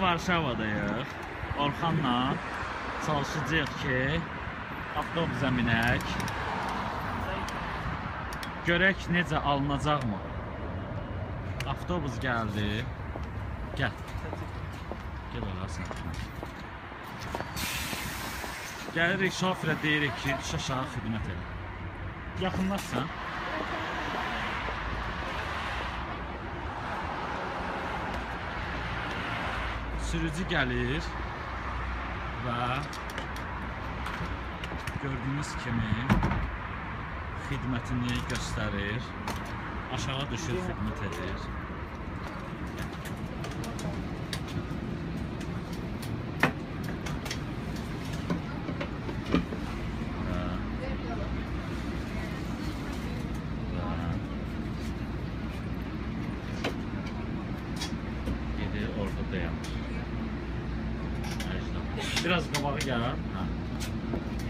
Varşavadayıq. Orxanla çalışacağıq ki, avtobusa minək. Görək necə alınacaqmı? Avtobus gəldi. Gəl. Gəl olarsan. Gəlirik şofirə deyirik ki, düş aşağı xidmət elə. Yaxınlaşsan. Sürücü gəlir və gördüyünüz kimi xidmətini göstərir. Aşağı düşür, xidmət edir. Gedir, orada dayanır. Biraz qabağa gəl.